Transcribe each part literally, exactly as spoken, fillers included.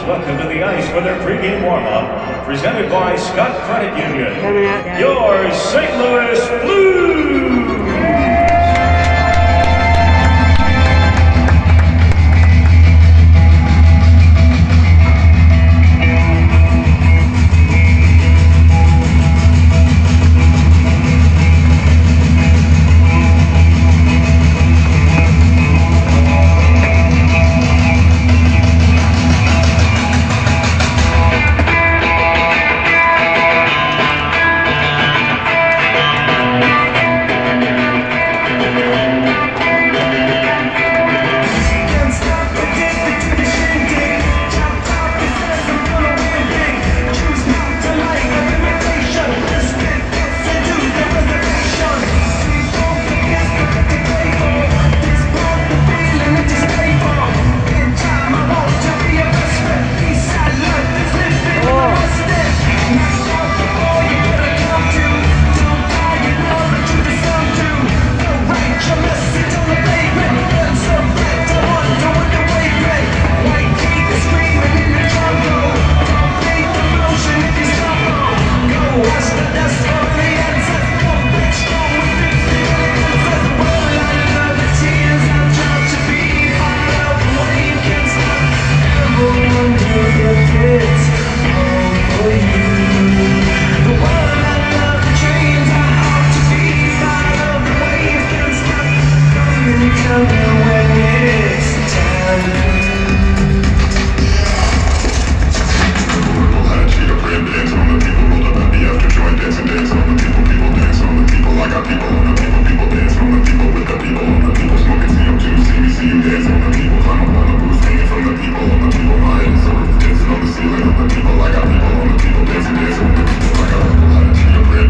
welcome to the ice for their pregame warm-up, presented by Scott Credit Union. Coming out, guys. Your Saint Louis Blues!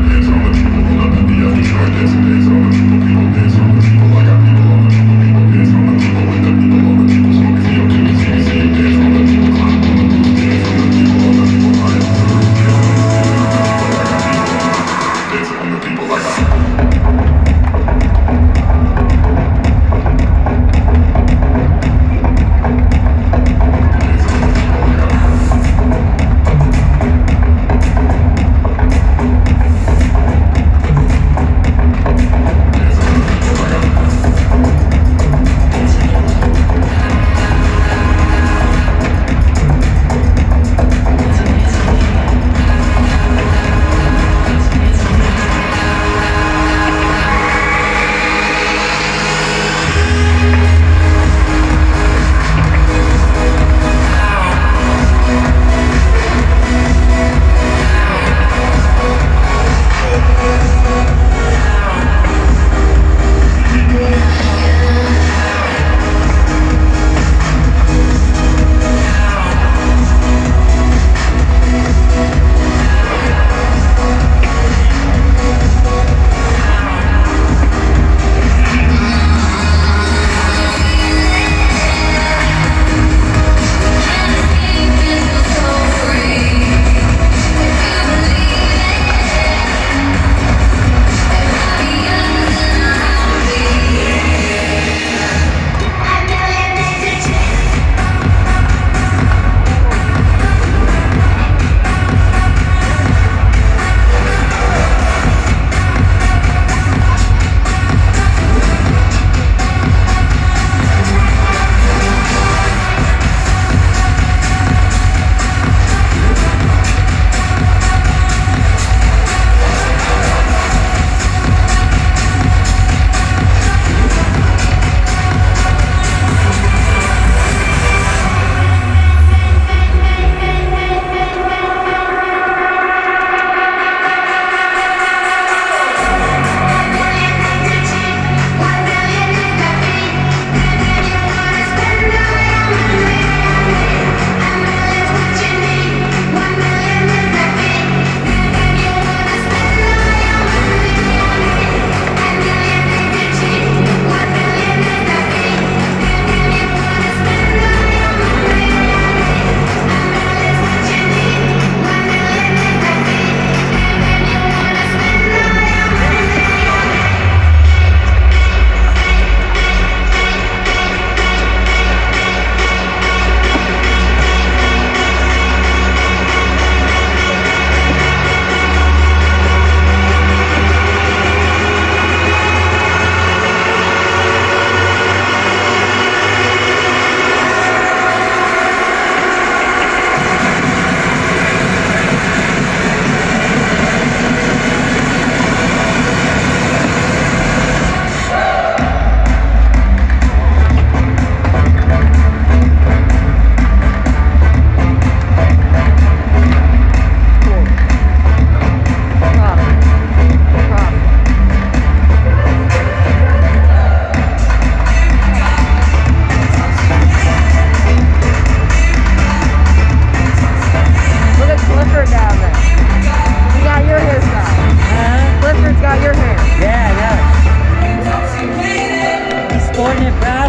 Dance on the people, people dance on the people, like got people on the people, people dance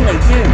friendly too.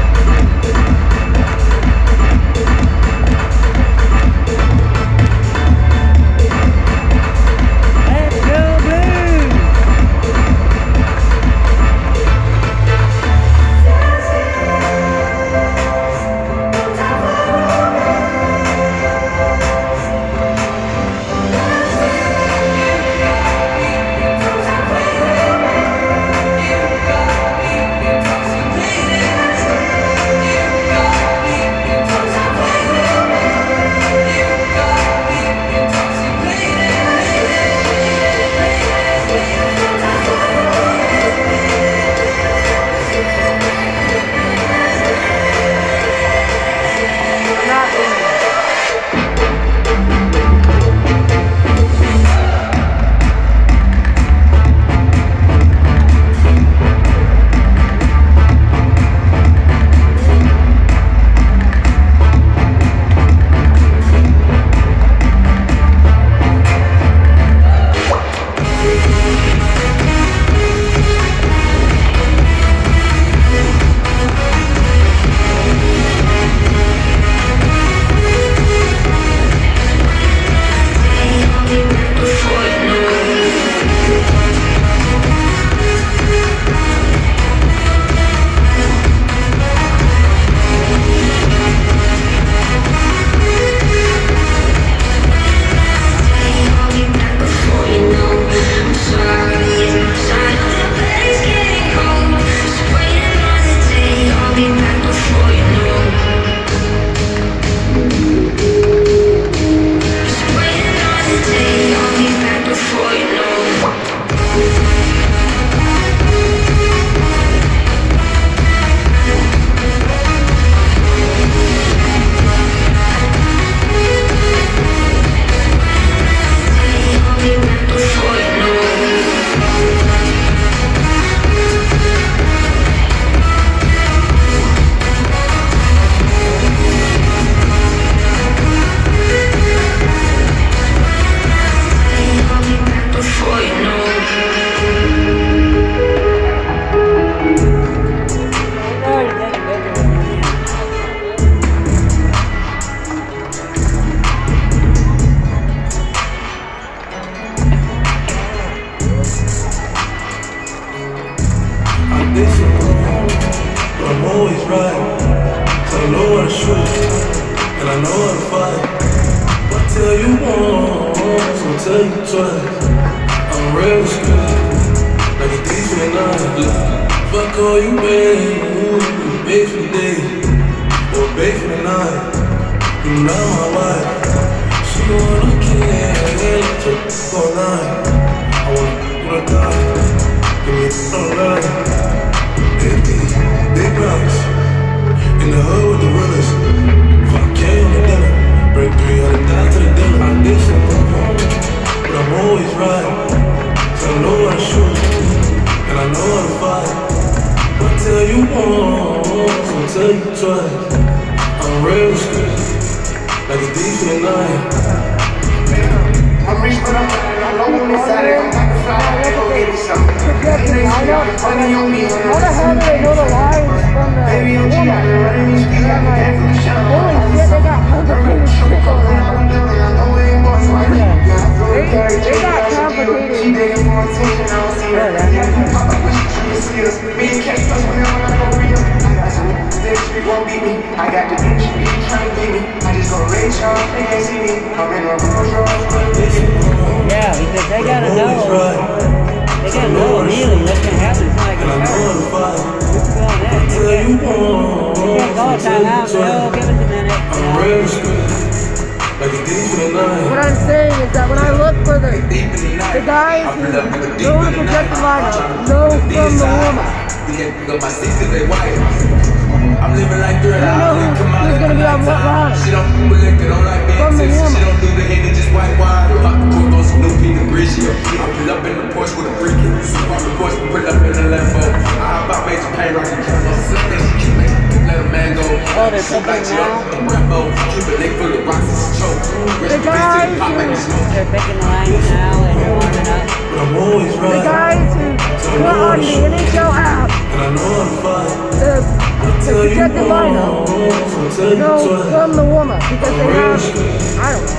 To check the lineup, you know, from the warm-up, because they have, I don't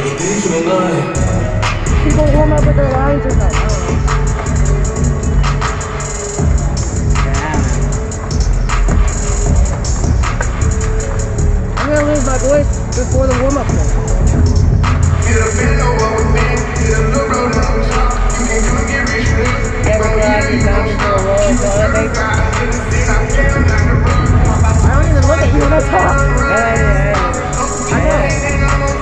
know, people warm up with their lines or something, I don't know. I'm gonna lose my voice before the warm-up thing. I don't even look at you when I talk. Yeah, yeah, yeah. I know.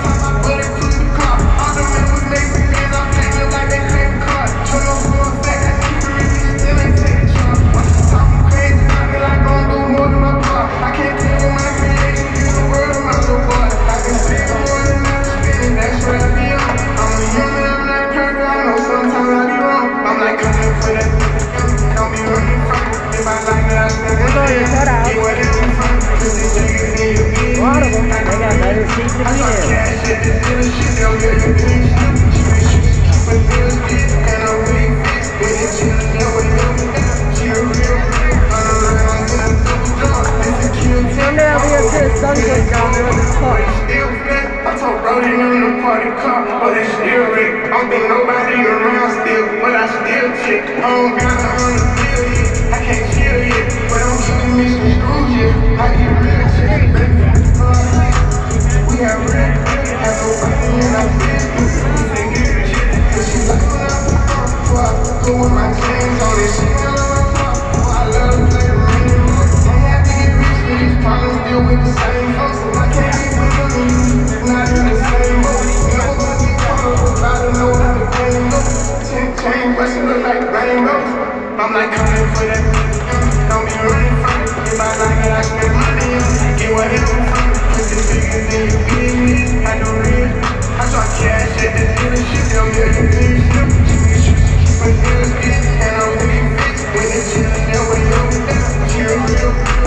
There's all your cutouts. A lot of them. They got better seats than we do. Someday I'll be up to the sun goes down there with this park. I told Brody in the party car, but it's still rigged. I don't think nobody around still, but I still chick. I don't got a hundred billion, I can't chill yet, but I'm keeping me some screws yet. I get real chick, baby. We have red, I go right in, I feel good. They get the shit, cause she like when I'm the front, so I go with my chains on this shit. I love my pop, I love to play the rain. I'm not to get rich, but these problems deal with the same folks. I can't be with them, not in the same boat. Nobody talking about it, know how to game go. Ten chain bustin' look like rainbows. I'm like coming for that, don't be running from it. If I like it, I spend money on it. Get whatever from it. Put the figures in your business, I do real. I saw cash at the dealership, they'll make a big slip. Keep a deal, and I'm really fixed. When it's chillin', they'll wait up, chill real.